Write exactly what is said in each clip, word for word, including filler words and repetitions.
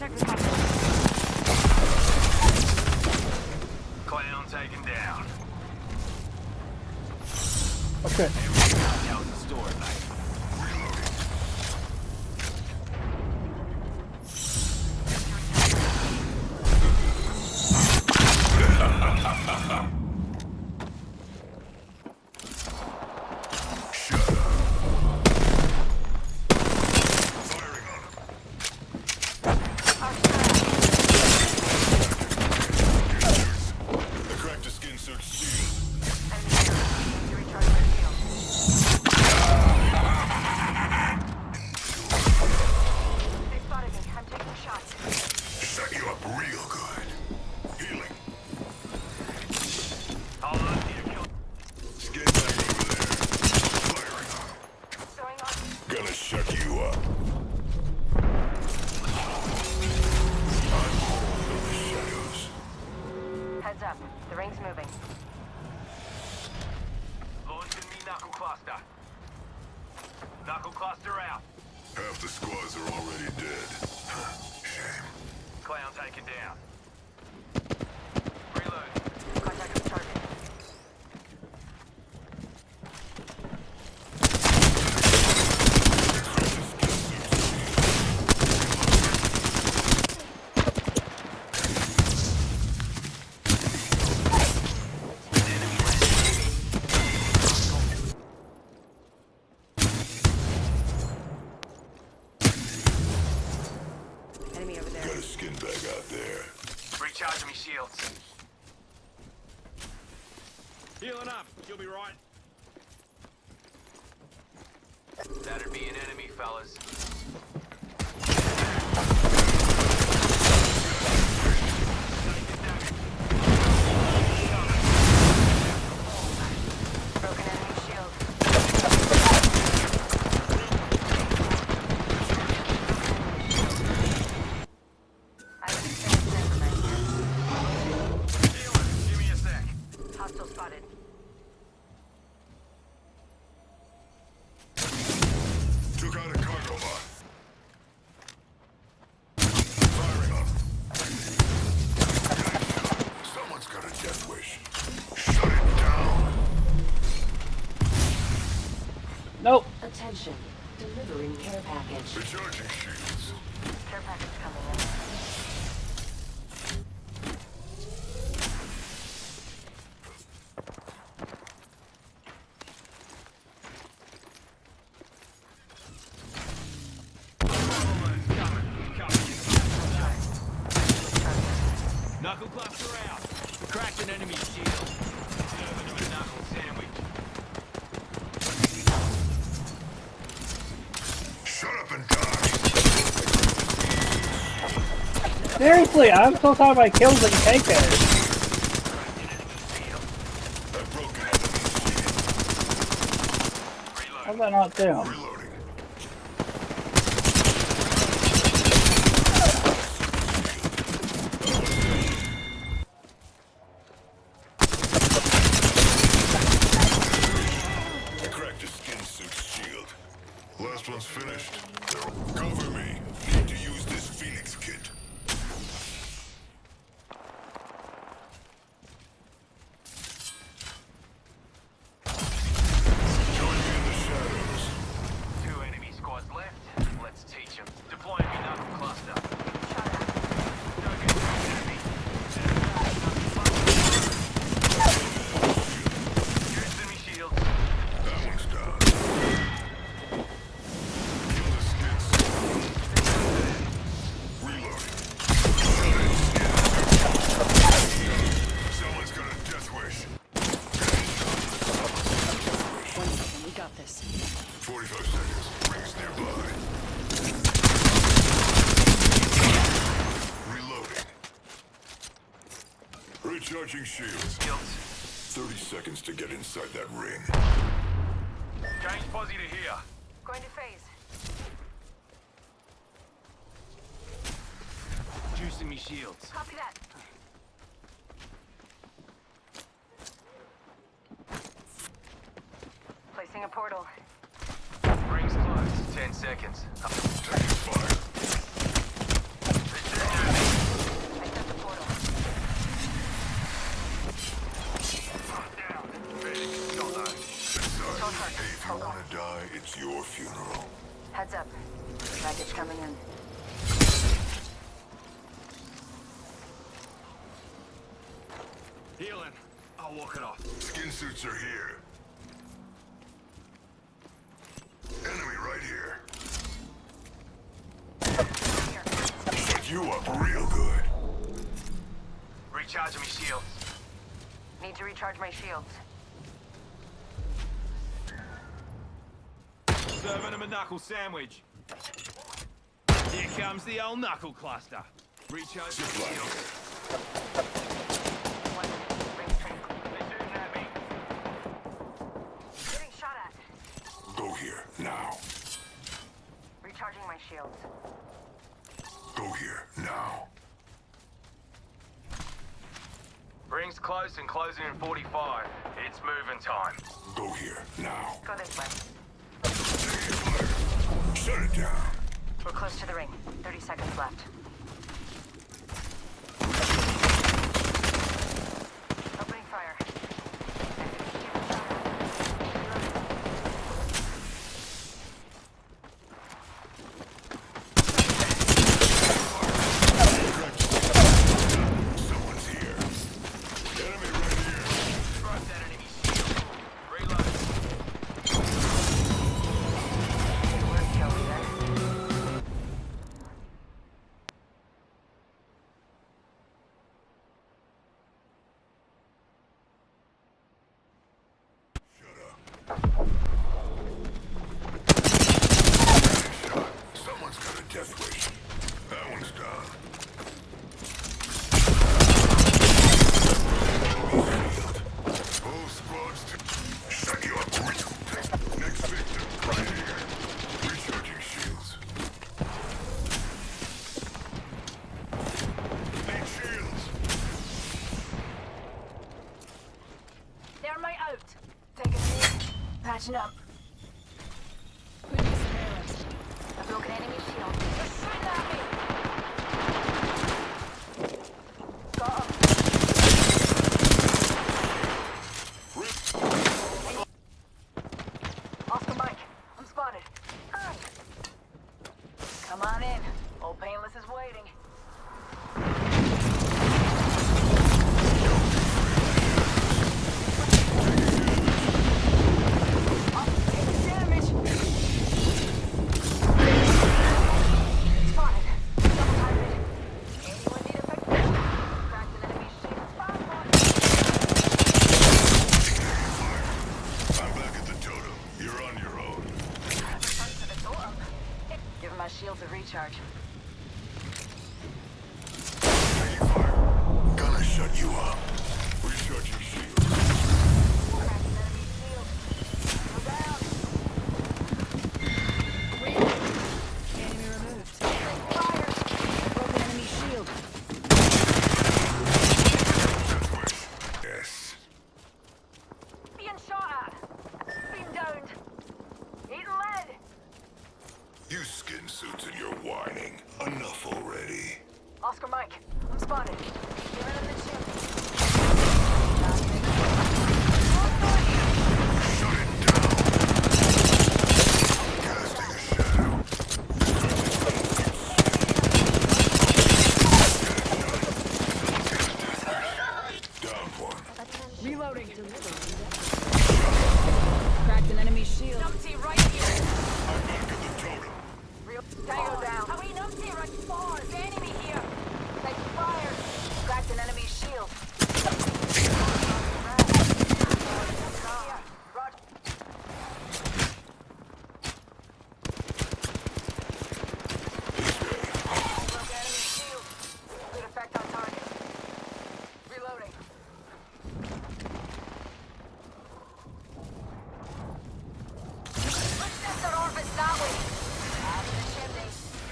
Contact with hostile. Clown taken down. Okay. That was the story, mate. Healing up. You'll be right. That'd be an enemy, fellas. Broken enemy shield. I would extend sentiment here. Give me a sec. Hostile spotted. Took out a cargo bot. Firing on him. Someone's got a death wish. Shut it down. Nope. Attention. Delivering care package. Recharging shields. Care package coming in. Knuckle cluster out. Cracked an enemy shield. Knuckle sandwich. Shut up and die. Seriously, I'm still talking about kills that you take there. I've broken enemy shield. How's that not down? Reloading. Last one's finished. Cover me. Need to use this Phoenix kit. Join me in the shadows. Two enemy squads left. Let's teach them. Deploying me knuckle cluster. Shot at. Don't get too enemy. Use enemy shields. That one's down. Kill the skids. Reloading. Someone's got a death wish. One second, we got this. forty-five seconds. Rings nearby. Reloading. Recharging shields. Shields. thirty seconds to get inside that ring. Change posse to here. Going to phase. Juicing me shields. Copy that. Placing a portal. Rings closed. Ten seconds. Taking fire. This Healing. I'll walk it off. Skin suits are here. Enemy right here. Shut you up real good. Recharging me shields. Need to recharge my shields. Serving him a knuckle sandwich. Here comes the old knuckle cluster. Recharge Zip your line shields. here. One minute. Rings train. They're shooting at me. Getting shot at. Go here, now. Recharging my shields. Go here, now. Rings close and closing in forty-five. It's moving time. Go here, now. Go this way. Taking fire. Shut it down. We're close to the ring. thirty seconds left. Opening fire. Someone's here. Enemy right here. Drop that enemy shield. Reload. We're killed there. Someone's got a death wish. That one's done. Both squads to shut you up real quick. Next victim, right here. Recharging shields. Need shields. Thermite out. Take a knee. Patching up. Who needs some arrows? A broken enemy shield. They're shooting at me. Got him. Oscar Mike, I'm spotted. Come on in. Old Painless is waiting. Oh, taking damage. Spotted. Double-timing. Anyone need a picture? Cracked an enemy shield. Found one. I'm back at the totem. You're on your own. Return to the totem. Give him my shields a recharge. Taking fire. Gonna shut you up. Recharging shields. Cracked an enemy shield. Go down. Enemy removed. Fire. Broken enemy shield. Death wish. Yes. Being shot at. Being downed. Eating lead. You skin suits and your whining. Enough already. Oscar Mike, I'm spotted. Giving him the shield. Shut it down. Casting a shadow. Down one. Reloading. Cracked an enemy shield. Numpty right here. I'm back at the totem. Real Tango down. I mean, Numpty right far. There's enemy here. Take fire. Cracked an enemy shield. Roger. Broke enemy shield. Good effect on target. Reloading. Let's test our orbits that way. Out of the chimney.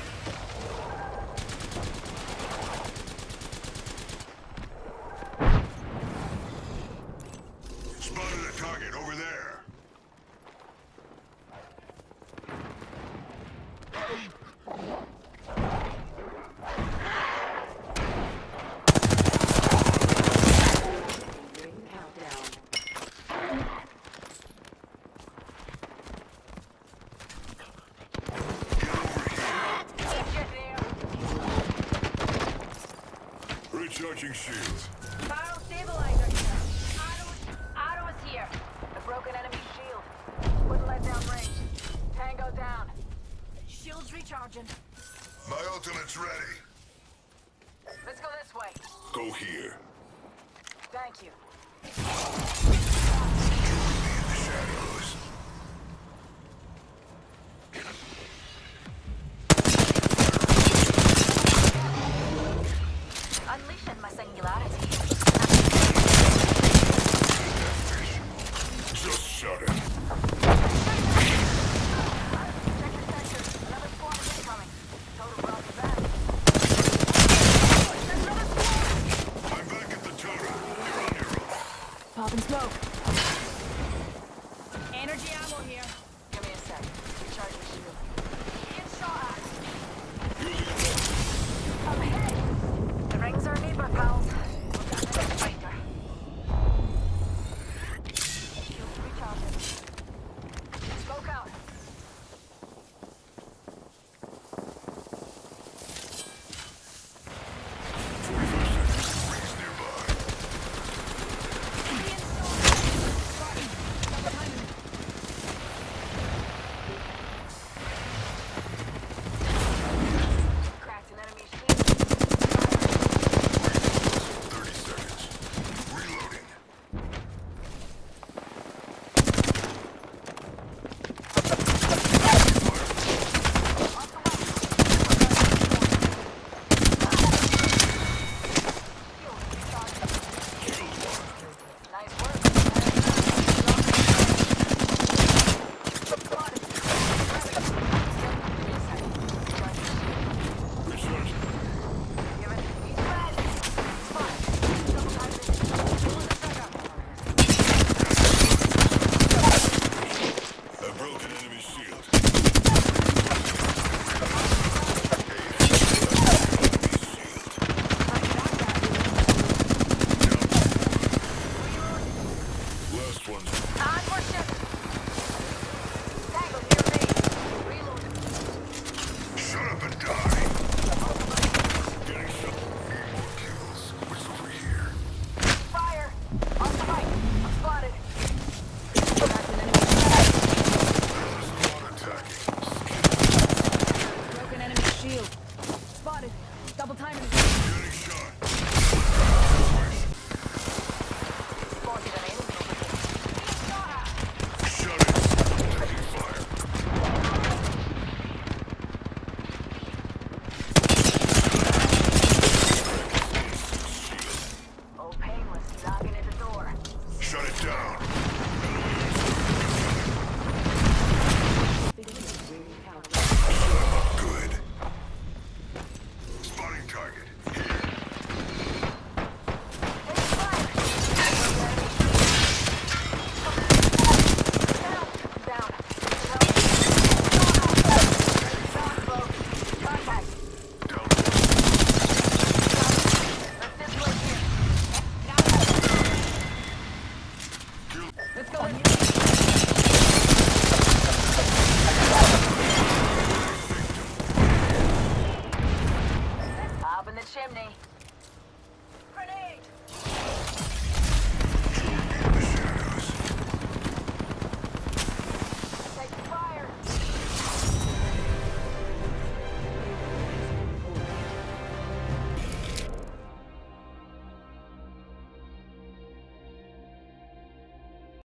Spotted a target over there. Ring countdown. Get there. Recharging shields. Barrel stabilizer. recharging. My ultimate's ready. Let's go this way. Go here. Thank you. Join me in the shadows. Unleashing my singularity. Just shut it. Check the sector. Another squad is incoming. Total rocket back. There's another squad! I'm back at the totem. You're on your own. Popping smoke. Energy ammo here. Give me a sec. Recharge the shield. Get shot at. Using a bomb. Up ahead. The rings are neighbor, pals. Look at the fighter. Shields recharging. Smoke out. Rings nearby. Cracked an enemy shield. thirty seconds. Reloading. Nice work. Recharge. Give it. He's ready. Spot. Double time this. Pull the trigger. A broken enemy shield. Last one. On for ship. Tango near me. Reload. Shut up and die. Getting shot. More kills. What's over here? Fire. On the right. I'm spotted. Cracked an enemy shield. Another squad attacking. Broken enemy shield. Spotted. Double timing. Getting shot.